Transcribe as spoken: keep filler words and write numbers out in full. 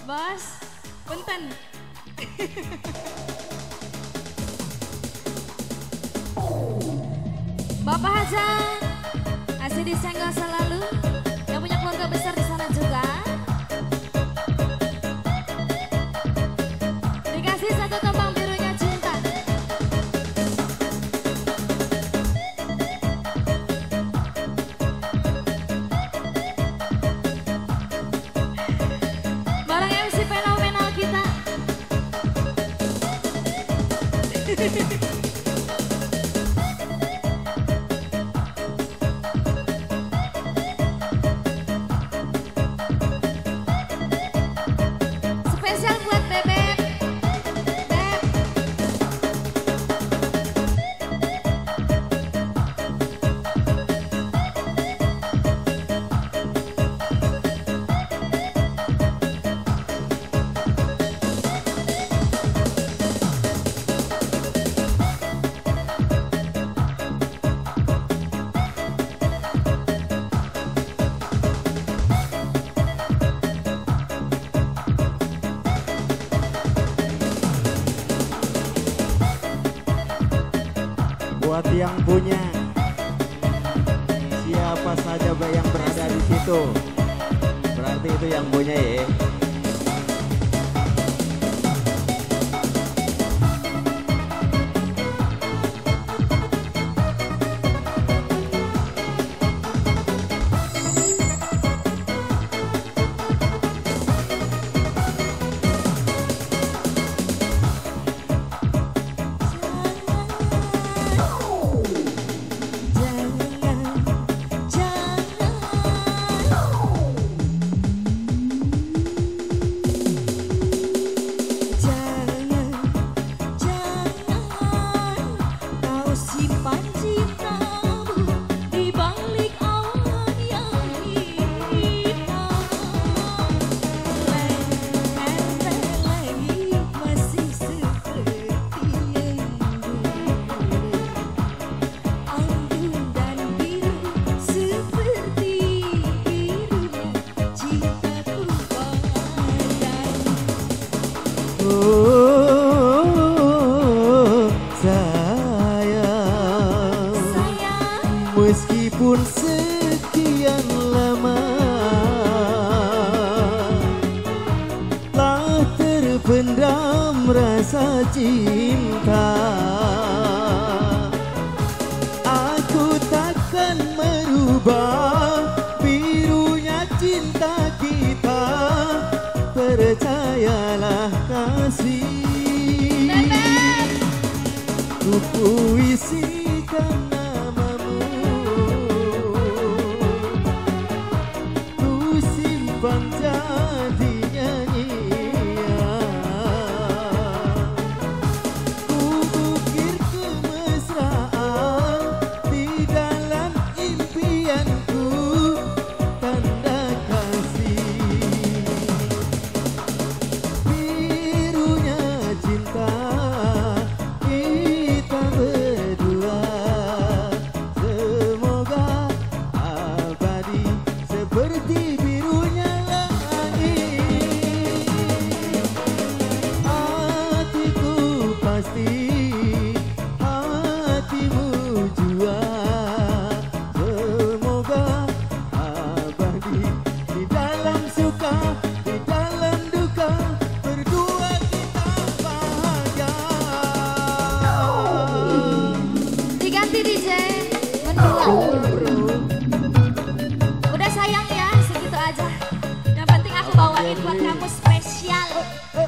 Bos, punten. Bapak Haja, asih disenggol selalu. Yang punya keluarga besar di sana juga. Dikasih satu tembang birunya cinta. Barang M C fenomenal kita. Spesial buat Bebek. Beb. Buat yang punya, siapa saja yang berada di situ, berarti itu yang punya ya. Oh, sayang, meskipun sekian lama telah terpendam rasa cinta, aku takkan merubah birunya cinta kita. Percayalah kasih, ku puisikan namamu, ku simpan jadi nyanyian, ku ukir kemesraan di dalam impianku, tanda kasih. Kita berdua semoga abadi seperti birunya langit. Hatiku pasti, hatimu jua, semoga abadi di dalam suka, di dalam duka, berdua kita bahagia. Diganti D J, mendua. Udah sayang ya, segitu aja. Yang penting aku bawain buat kamu spesial.